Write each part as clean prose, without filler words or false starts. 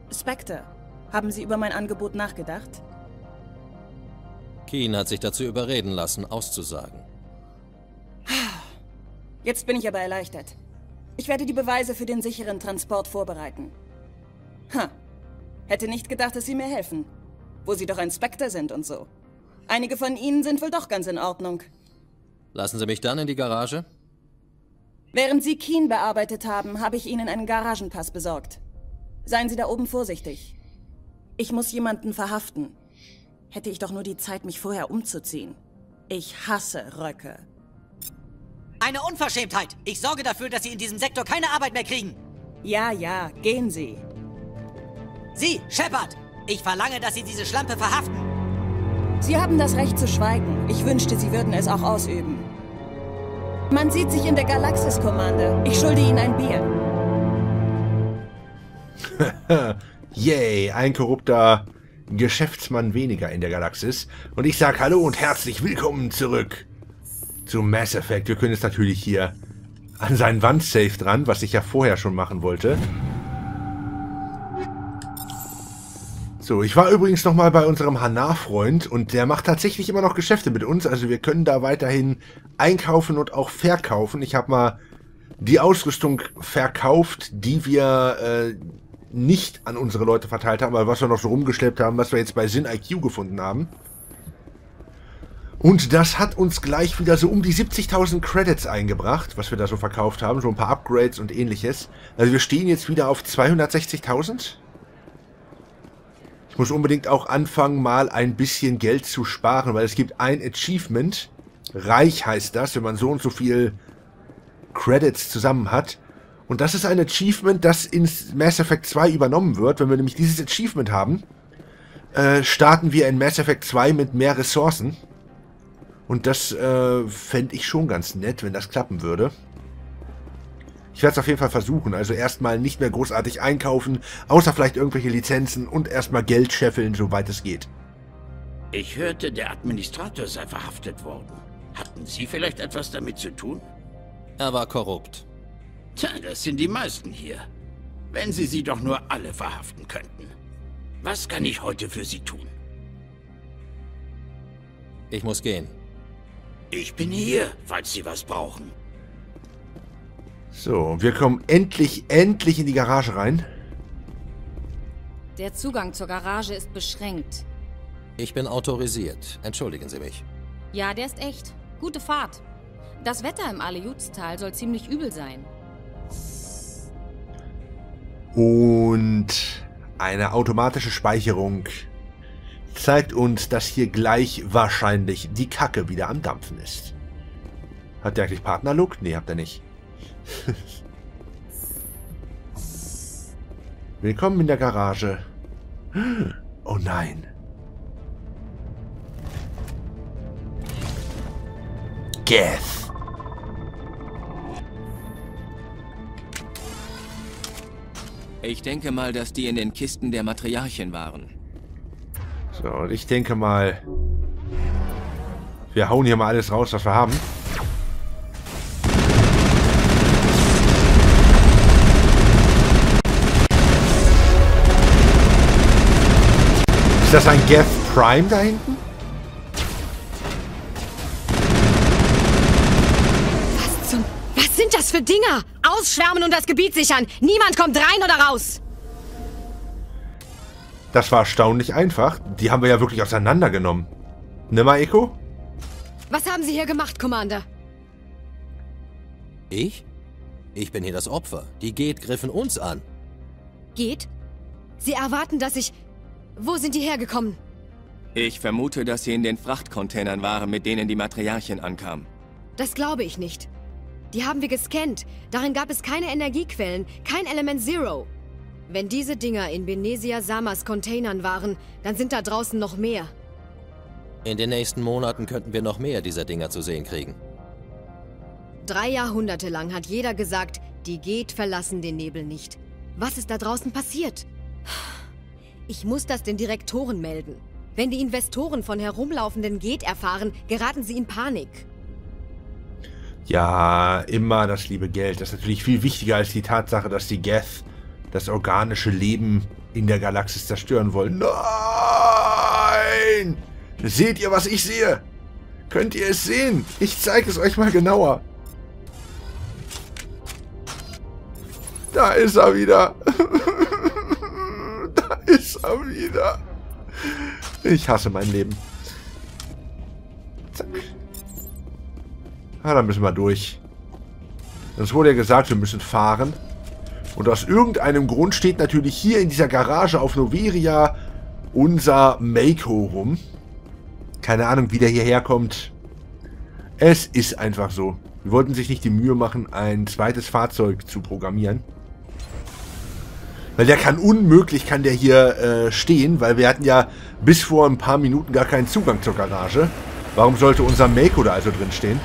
Spectre, haben Sie über mein Angebot nachgedacht? Keen hat sich dazu überreden lassen, auszusagen. Jetzt bin ich aber erleichtert. Ich werde die Beweise für den sicheren Transport vorbereiten. Hätte nicht gedacht, dass Sie mir helfen. Wo Sie doch ein Spectre sind und so. Einige von Ihnen sind wohl doch ganz in Ordnung. Lassen Sie mich dann in die Garage? Während Sie Keen bearbeitet haben, habe ich Ihnen einen Garagenpass besorgt. Seien Sie da oben vorsichtig. Ich muss jemanden verhaften. Hätte ich doch nur die Zeit, mich vorher umzuziehen. Ich hasse Röcke. Eine Unverschämtheit! Ich sorge dafür, dass Sie in diesem Sektor keine Arbeit mehr kriegen! Ja, gehen Sie. Sie, Shepard! Ich verlange, dass Sie diese Schlampe verhaften! Sie haben das Recht zu schweigen. Ich wünschte, Sie würden es auch ausüben. Man sieht sich in der Galaxis, Commander. Ich schulde Ihnen ein Bier. Yay, ein korrupter Geschäftsmann weniger in der Galaxis. Und ich sag hallo und herzlich willkommen zurück zu Mass Effect. Wir können jetzt natürlich hier an seinen Wandsafe dran, was ich ja vorher schon machen wollte. So, ich war übrigens nochmal bei unserem Hanar-Freund und der macht tatsächlich immer noch Geschäfte mit uns. Also wir können da weiterhin einkaufen und auch verkaufen. Ich habe mal die Ausrüstung verkauft, die wir nicht an unsere Leute verteilt haben, aber was wir noch so rumgeschleppt haben, was wir jetzt bei Sin IQ gefunden haben. Und das hat uns gleich wieder so um die 70.000 Credits eingebracht, was wir da so verkauft haben. So ein paar Upgrades und ähnliches. Also wir stehen jetzt wieder auf 260.000. Ich muss unbedingt auch anfangen, mal ein bisschen Geld zu sparen, weil es gibt ein Achievement. Reich heißt das, wenn man so und so viel Credits zusammen hat. Und das ist ein Achievement, das in Mass Effect 2 übernommen wird. Wenn wir nämlich dieses Achievement haben, starten wir in Mass Effect 2 mit mehr Ressourcen. Und das fände ich schon ganz nett, wenn das klappen würde. Ich werde es auf jeden Fall versuchen. Also erstmal nicht mehr großartig einkaufen, außer vielleicht irgendwelche Lizenzen und erstmal Geld scheffeln, soweit es geht. Ich hörte, der Administrator sei verhaftet worden. Hatten Sie vielleicht etwas damit zu tun? Er war korrupt. Tja, das sind die meisten hier. Wenn Sie doch nur alle verhaften könnten. Was kann ich heute für Sie tun? Ich muss gehen. Ich bin hier, falls Sie was brauchen. So, wir kommen endlich in die Garage rein. Der Zugang zur Garage ist beschränkt. Ich bin autorisiert. Entschuldigen Sie mich. Ja, der ist echt. Gute Fahrt. Das Wetter im Alejuztal soll ziemlich übel sein. Und eine automatische Speicherung zeigt uns, dass hier gleich wahrscheinlich die Kacke wieder am Dampfen ist. Hat der eigentlich Partnerlook? Nee, habt ihr nicht. Willkommen in der Garage. Oh nein. Geth. Ich denke mal, dass die in den Kisten der Matriarchen waren. So, und ich denke mal, wir hauen hier mal alles raus, was wir haben. Ist das ein Geth Prime da hinten? Was sind das für Dinger? Ausschwärmen und das Gebiet sichern. Niemand kommt rein oder raus. Das war erstaunlich einfach. Die haben wir ja wirklich auseinandergenommen. Ne, Maeko? Was haben Sie hier gemacht, Commander? Ich? Ich bin hier das Opfer. Die Geth griffen uns an. Geht? Sie erwarten, dass ich... Wo sind die hergekommen? Ich vermute, dass sie in den Frachtcontainern waren, mit denen die Matriarchen ankamen. Das glaube ich nicht. Die haben wir gescannt. Darin gab es keine Energiequellen, kein Element Zero. Wenn diese Dinger in Benezia Samas Containern waren, dann sind da draußen noch mehr. In den nächsten Monaten könnten wir noch mehr dieser Dinger zu sehen kriegen. 3 Jahrhunderte lang hat jeder gesagt, die Geth verlassen den Nebel nicht. Was ist da draußen passiert? Ich muss das den Direktoren melden. Wenn die Investoren von herumlaufenden Geth erfahren, geraten sie in Panik. Ja, immer das liebe Geld. Das ist natürlich viel wichtiger als die Tatsache, dass die Geth das organische Leben in der Galaxis zerstören wollen. Nein! Seht ihr, was ich sehe? Könnt ihr es sehen? Ich zeige es euch mal genauer. Da ist er wieder. Da ist er wieder. Ich hasse mein Leben. Zack. Ah, dann müssen wir durch. Es wurde ja gesagt, wir müssen fahren. Und aus irgendeinem Grund steht natürlich hier in dieser Garage auf Noveria unser Mako rum. Keine Ahnung, wie der hierher kommt. Es ist einfach so. Wir wollten sich nicht die Mühe machen, ein zweites Fahrzeug zu programmieren. Weil der kann der hier stehen, weil wir hatten ja bis vor ein paar Minuten gar keinen Zugang zur Garage. Warum sollte unser Mako da also drin stehen?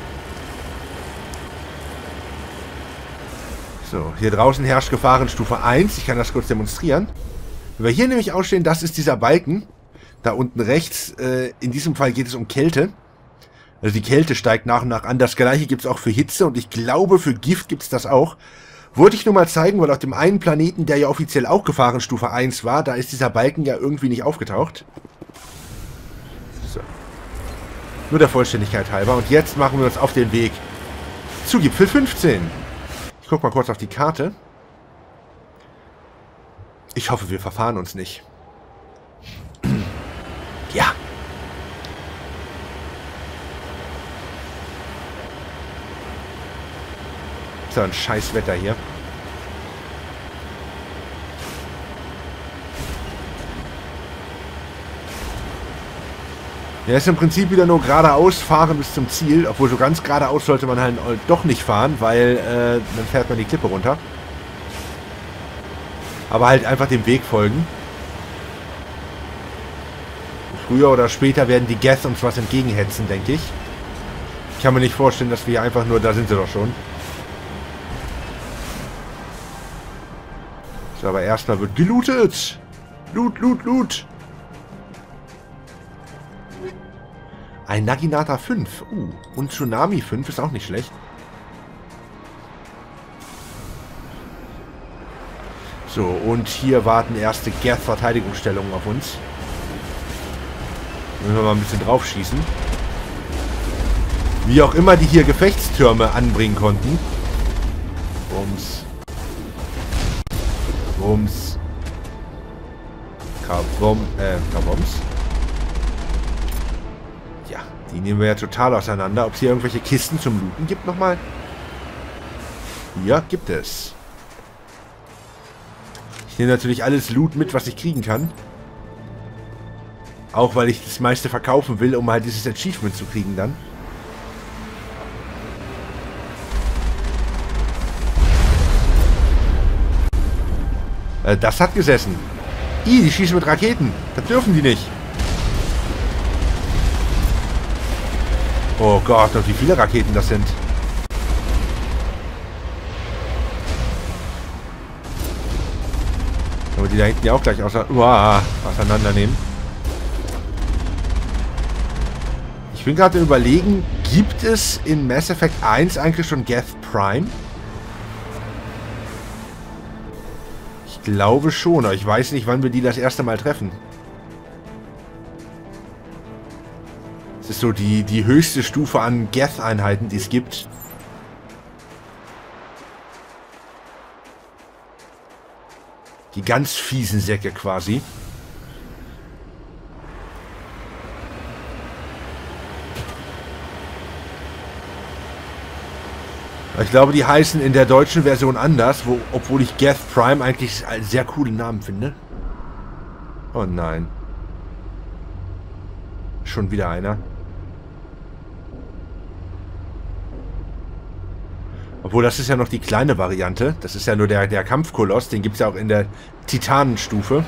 So, hier draußen herrscht Gefahrenstufe 1. Ich kann das kurz demonstrieren. Wenn wir hier nämlich ausstehen, das ist dieser Balken. Da unten rechts, in diesem Fall geht es um Kälte. Also die Kälte steigt nach und nach an. Das gleiche gibt es auch für Hitze und ich glaube, für Gift gibt es das auch. Wollte ich nur mal zeigen, weil auf dem einen Planeten, der ja offiziell auch Gefahrenstufe 1 war, da ist dieser Balken ja irgendwie nicht aufgetaucht. So. Nur der Vollständigkeit halber. Und jetzt machen wir uns auf den Weg zu Gipfel 15. Ich gucke mal kurz auf die Karte. Ich hoffe, wir verfahren uns nicht. Ja. So ein scheiß Wetter hier. Ja, ist im Prinzip wieder nur geradeaus fahren bis zum Ziel. Obwohl so ganz geradeaus sollte man halt doch nicht fahren, weil dann fährt man die Klippe runter. Aber halt einfach dem Weg folgen. Früher oder später werden die Geth uns was entgegenhetzen, denke ich. Ich kann mir nicht vorstellen, dass wir hier einfach nur... Da sind sie doch schon. So, aber erstmal wird gelootet. Loot, loot, loot. Ein Naginata 5. Und Tsunami 5 ist auch nicht schlecht. So, und hier warten erste Geth-Verteidigungsstellungen auf uns. Müssen wir mal ein bisschen drauf schießen. Wie auch immer die hier Gefechtstürme anbringen konnten. Bums. Bums. Kaboms. Ja, die nehmen wir ja total auseinander. Ob es hier irgendwelche Kisten zum Looten gibt nochmal? Ja, gibt es. Ich nehme natürlich alles Loot mit, was ich kriegen kann. Auch weil ich das meiste verkaufen will, um halt dieses Achievement zu kriegen dann. Das hat gesessen. Die schießen mit Raketen. Das dürfen die nicht. Oh Gott, und wie viele Raketen das sind. Aber die da hinten ja auch gleich auseinandernehmen. Ich bin gerade überlegen, gibt es in Mass Effect 1 eigentlich schon Geth Prime? Ich glaube schon, aber ich weiß nicht, wann wir die das erste Mal treffen. Es ist so die höchste Stufe an Geth-Einheiten, die es gibt. Die ganz fiesen Säcke quasi. Ich glaube, die heißen in der deutschen Version anders, obwohl ich Geth Prime eigentlich einen sehr coolen Namen finde. Oh nein. Schon wieder einer. Obwohl, das ist ja noch die kleine Variante. Das ist ja nur der Kampfkoloss. Den gibt es ja auch in der Titanenstufe.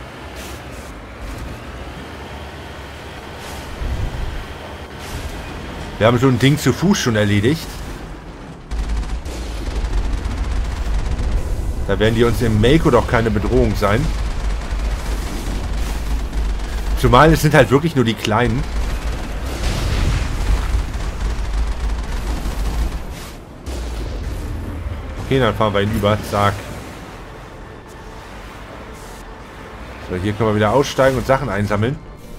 Wir haben so ein Ding zu Fuß schon erledigt. Da werden die uns im Mako doch keine Bedrohung sein. Zumal es sind halt wirklich nur die Kleinen. Okay, dann fahren wir ihn über. Zack. So, hier können wir wieder aussteigen und Sachen einsammeln.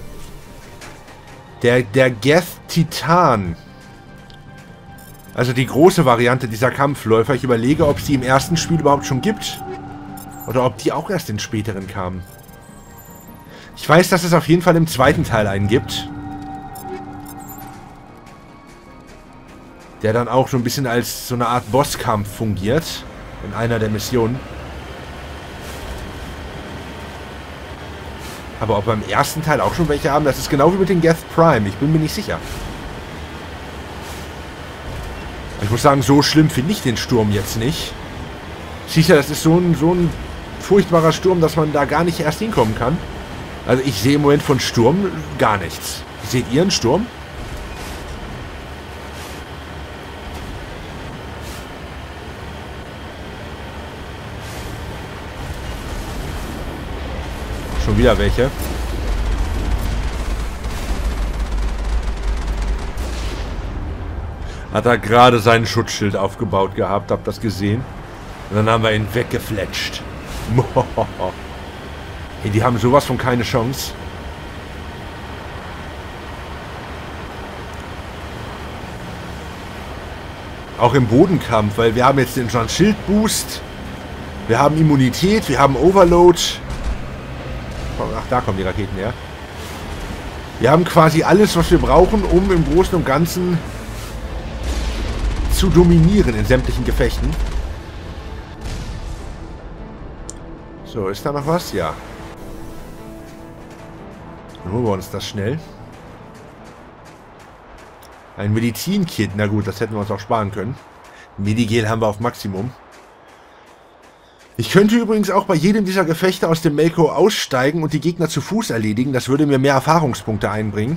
Der Geth-Titan. Also die große Variante dieser Kampfläufer. Ich überlege, ob es die im ersten Spiel überhaupt schon gibt. Oder ob die auch erst in späteren kamen. Ich weiß, dass es auf jeden Fall im zweiten Teil einen gibt. Der dann auch so ein bisschen als so eine Art Bosskampf fungiert. In einer der Missionen. Aber ob wir im ersten Teil auch schon welche haben, das ist genau wie mit den Geth Prime. Ich bin mir nicht sicher. Ich muss sagen, so schlimm finde ich den Sturm jetzt nicht. Sicher, das ist so ein furchtbarer Sturm, dass man da gar nicht erst hinkommen kann. Also ich sehe im Moment von Sturm gar nichts. Seht ihr einen Sturm? Schon wieder welche. Hat er gerade seinen Schutzschild aufgebaut gehabt, habt das gesehen? Und dann haben wir ihn weggefletscht. Hey, die haben sowas von keine Chance. Auch im Bodenkampf, weil wir haben jetzt den Schildboost. Wir haben Immunität, wir haben Overload. Ach, da kommen die Raketen her. Wir haben quasi alles, was wir brauchen, um im Großen und Ganzen zu dominieren in sämtlichen Gefechten. So, ist da noch was? Ja. Dann holen wir uns das schnell. Ein Medizinkit. Na gut, das hätten wir uns auch sparen können. Medigel haben wir auf Maximum. Ich könnte übrigens auch bei jedem dieser Gefechte aus dem Mako aussteigen und die Gegner zu Fuß erledigen. Das würde mir mehr Erfahrungspunkte einbringen.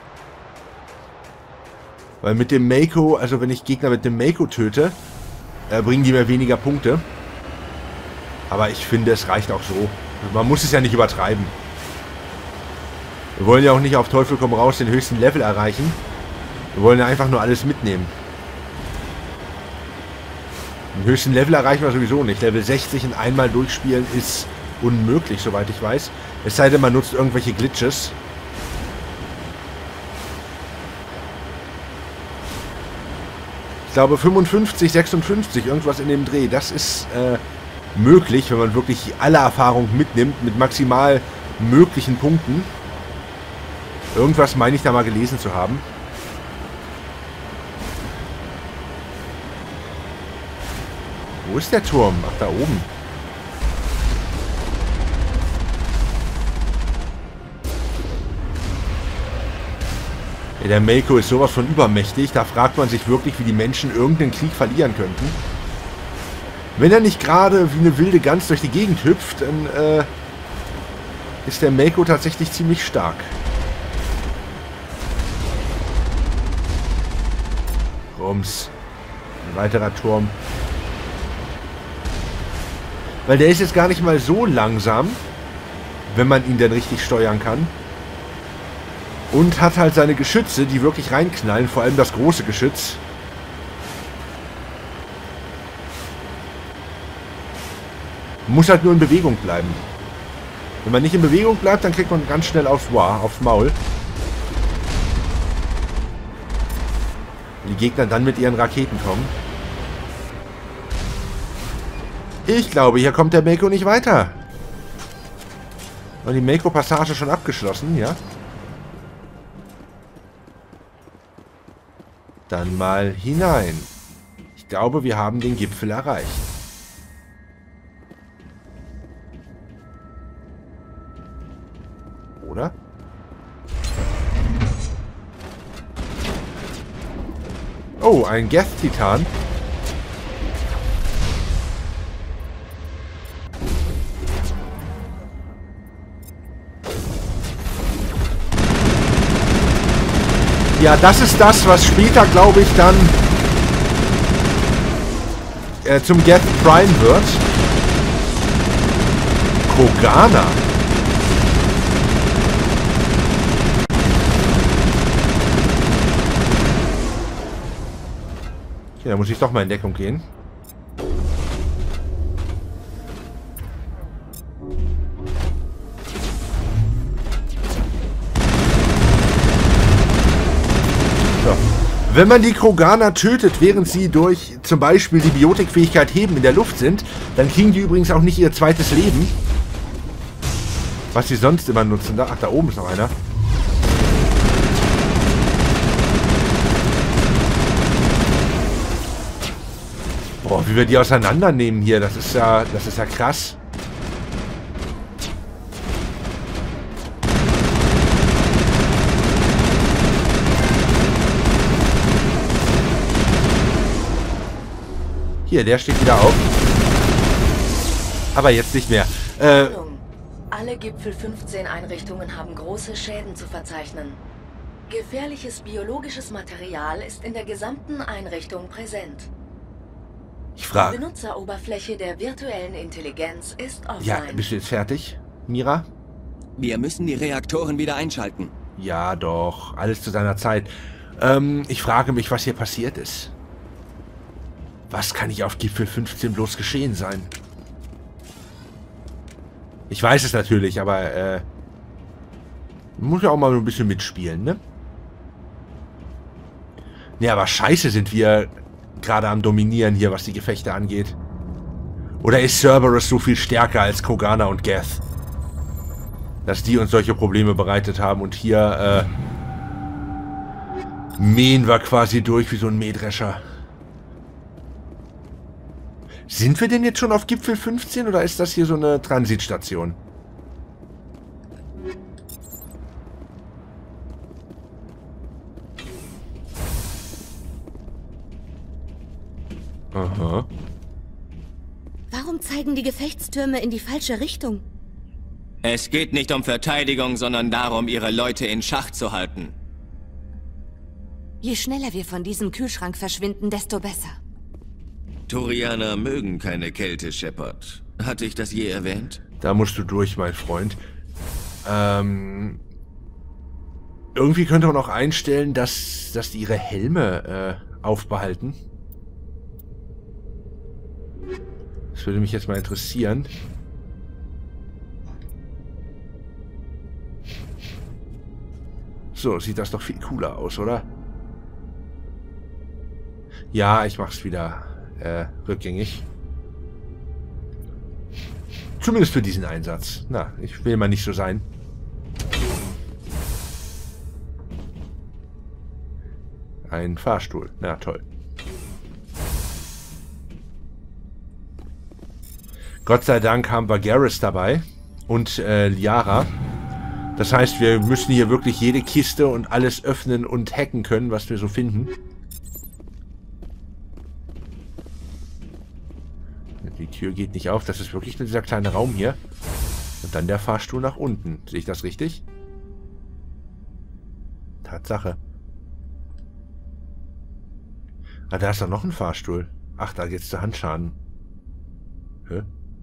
Weil mit dem Mako, also wenn ich Gegner mit dem Mako töte, bringen die mir weniger Punkte. Aber ich finde, es reicht auch so. Man muss es ja nicht übertreiben. Wir wollen ja auch nicht auf Teufel komm raus den höchsten Level erreichen. Wir wollen ja einfach nur alles mitnehmen. Den höchsten Level erreichen wir sowieso nicht. Level 60 in einmal durchspielen ist unmöglich, soweit ich weiß. Es sei denn, man nutzt irgendwelche Glitches. Ich glaube 55, 56, irgendwas in dem Dreh. Das ist möglich, wenn man wirklich alle Erfahrung mitnimmt, mit maximal möglichen Punkten. Irgendwas meine ich da mal gelesen zu haben. Wo ist der Turm? Ach, da oben. Ja, der Mako ist sowas von übermächtig. Da fragt man sich wirklich, wie die Menschen irgendeinen Krieg verlieren könnten. Wenn er nicht gerade wie eine wilde Gans durch die Gegend hüpft, dann ist der Mako tatsächlich ziemlich stark. Rums. Ein weiterer Turm. Weil der ist jetzt gar nicht mal so langsam, wenn man ihn denn richtig steuern kann. Und hat halt seine Geschütze, die wirklich reinknallen, vor allem das große Geschütz. Muss halt nur in Bewegung bleiben. Wenn man nicht in Bewegung bleibt, dann kriegt man ganz schnell aufs Maul. Die Gegner dann mit ihren Raketen kommen. Ich glaube, hier kommt der Mako nicht weiter. Und die Mako-Passage schon abgeschlossen, ja? Dann mal hinein. Ich glaube, wir haben den Gipfel erreicht. Oder? Oh, ein Geth-Titan. Ja, das ist das, was später, glaube ich, dann zum Geth Prime wird. Kroganer. Okay, da muss ich doch mal in Deckung gehen. Wenn man die Kroganer tötet, während sie durch zum Beispiel die Biotikfähigkeit heben in der Luft sind, dann kriegen die übrigens auch nicht ihr zweites Leben. Was sie sonst immer nutzen. Ach, da oben ist noch einer. Boah, wie wir die auseinandernehmen hier, das ist ja krass. Hier, der steht wieder auf. Aber jetzt nicht mehr. Alle Gipfel 15 Einrichtungen haben große Schäden zu verzeichnen. Gefährliches biologisches Material ist in der gesamten Einrichtung präsent. Ich frage. Die Benutzeroberfläche der virtuellen Intelligenz ist offline. Ja, bist du jetzt fertig, Mira? Wir müssen die Reaktoren wieder einschalten. Ja, doch. Alles zu seiner Zeit. Ich frage mich, was hier passiert ist. Was kann hier auf Gipfel 15 bloß geschehen sein? Ich weiß es natürlich, aber muss ja auch mal ein bisschen mitspielen, ne? Ne, aber scheiße sind wir gerade am Dominieren hier, was die Gefechte angeht. Oder ist Cerberus so viel stärker als Kogana und Geth? Dass die uns solche Probleme bereitet haben und hier mähen wir quasi durch wie so ein Mähdrescher. Sind wir denn jetzt schon auf Gipfel 15 oder ist das hier so eine Transitstation? Aha. Warum zeigen die Gefechtstürme in die falsche Richtung? Es geht nicht um Verteidigung, sondern darum, ihre Leute in Schach zu halten. Je schneller wir von diesem Kühlschrank verschwinden, desto besser. Turianer mögen keine Kälte, Shepard. Hatte ich das je erwähnt? Da musst du durch, mein Freund. Irgendwie könnte man auch einstellen, dass die ihre Helme aufbehalten. Das würde mich jetzt mal interessieren. So, sieht das doch viel cooler aus, oder? Ja, ich mach's wieder rückgängig. Zumindest für diesen Einsatz. Na, ich will mal nicht so sein. Ein Fahrstuhl. Na, toll. Gott sei Dank haben wir Garrus dabei. Und Liara. Das heißt, wir müssen hier wirklich jede Kiste und alles öffnen und hacken können, was wir so finden. Die Tür geht nicht auf. Das ist wirklich nur dieser kleine Raum hier. Und dann der Fahrstuhl nach unten. Sehe ich das richtig? Tatsache. Ah, da ist doch noch ein Fahrstuhl. Ach, da geht's zu Handschaden. Hä?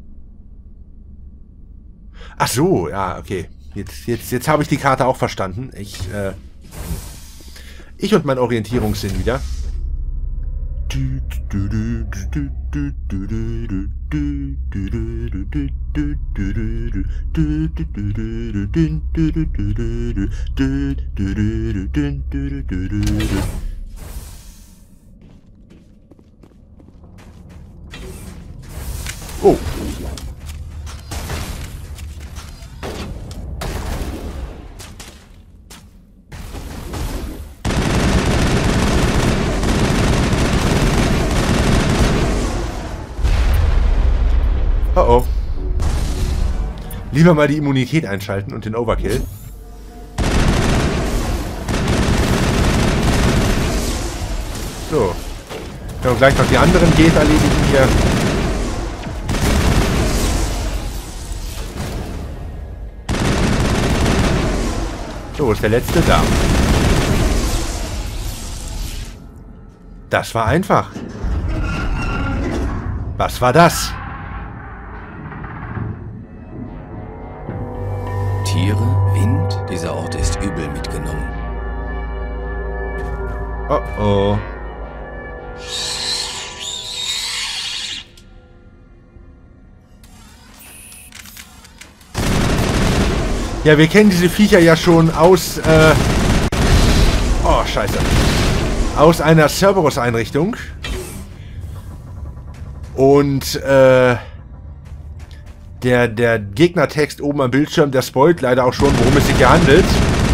Ach so, ja, okay. Jetzt habe ich die Karte auch verstanden. Ich und mein Orientierungssinn wieder. Oh. Oh oh. Lieber mal die Immunität einschalten und den Overkill. So. Können wir gleich noch die anderen Gegner erledigen hier. So, ist der letzte da. Das war einfach. Was war das? Tiere, Wind, dieser Ort ist übel mitgenommen. Oh oh. Ja, wir kennen diese Viecher ja schon aus, oh, scheiße. aus einer Cerberus-Einrichtung. Und der Gegnertext oben am Bildschirm, der spoilt leider auch schon, worum es sich hier handelt.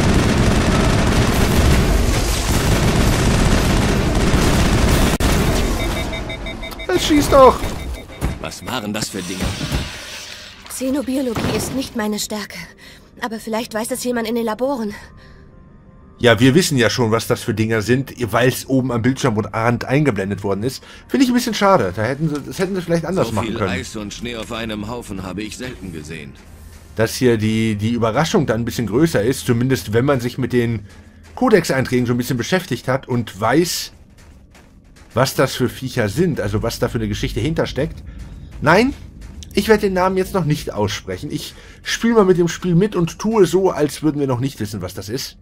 Es schießt doch! Was waren das für Dinge? Xenobiologie ist nicht meine Stärke. Aber vielleicht weiß es jemand in den Laboren. Ja, wir wissen ja schon, was das für Dinger sind, weil es oben am Bildschirmrand eingeblendet worden ist. Das ein bisschen schade. Das hätten sie vielleicht anders machen können. So viel Eis und Schnee auf einem Haufen habe ich selten gesehen. Dass hier die Überraschung dann ein bisschen größer ist, zumindest wenn man sich mit den Codex-Einträgen so ein bisschen beschäftigt hat und weiß, was das für Viecher sind, also was da für eine Geschichte hintersteckt. Nein, ich werde den Namen jetzt noch nicht aussprechen. Ich spiele mal mit dem Spiel mit und tue so, als würden wir noch nicht wissen, was das ist.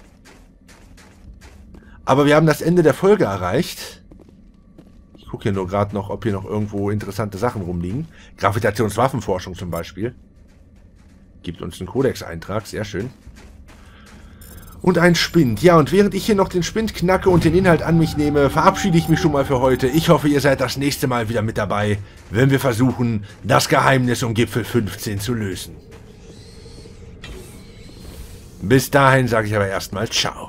Aber wir haben das Ende der Folge erreicht. Ich gucke hier nur gerade noch, ob hier noch irgendwo interessante Sachen rumliegen. Gravitationswaffenforschung zum Beispiel. Gibt uns einen Codex-Eintrag, sehr schön. Und ein Spind. Ja, und während ich hier noch den Spind knacke und den Inhalt an mich nehme, verabschiede ich mich schon mal für heute. Ich hoffe, ihr seid das nächste Mal wieder mit dabei, wenn wir versuchen, das Geheimnis um Gipfel 15 zu lösen. Bis dahin sage ich aber erstmal ciao.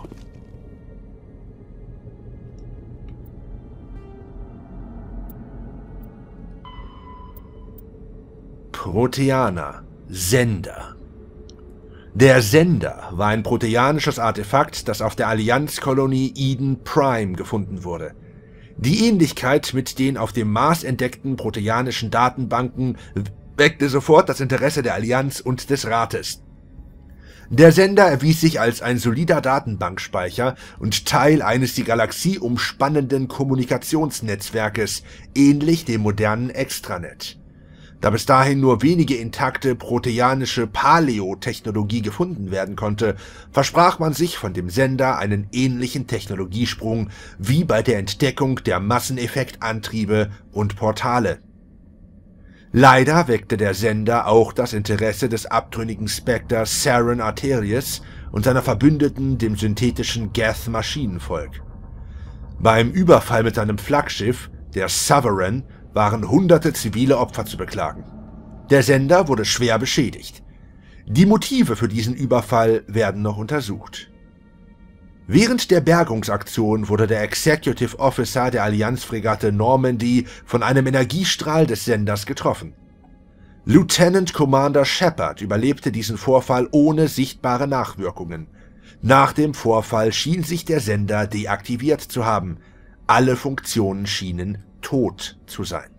Proteaner. Sender. Der Sender war ein proteanisches Artefakt, das auf der Allianzkolonie Eden Prime gefunden wurde. Die Ähnlichkeit mit den auf dem Mars entdeckten proteanischen Datenbanken weckte sofort das Interesse der Allianz und des Rates. Der Sender erwies sich als ein solider Datenbankspeicher und Teil eines die Galaxie umspannenden Kommunikationsnetzwerkes, ähnlich dem modernen Extranet. Da bis dahin nur wenige intakte proteanische Paleo-Technologie gefunden werden konnte, versprach man sich von dem Sender einen ähnlichen Technologiesprung wie bei der Entdeckung der Masseneffektantriebe und Portale. Leider weckte der Sender auch das Interesse des abtrünnigen Spectre Saren Arterius und seiner Verbündeten, dem synthetischen Geth-Maschinenvolk. Beim Überfall mit seinem Flaggschiff, der Sovereign, waren hunderte zivile Opfer zu beklagen. Der Sender wurde schwer beschädigt. Die Motive für diesen Überfall werden noch untersucht. Während der Bergungsaktion wurde der Executive Officer der Allianzfregatte Normandy von einem Energiestrahl des Senders getroffen. Lieutenant Commander Shepard überlebte diesen Vorfall ohne sichtbare Nachwirkungen. Nach dem Vorfall schien sich der Sender deaktiviert zu haben. Alle Funktionen schienen tot zu sein.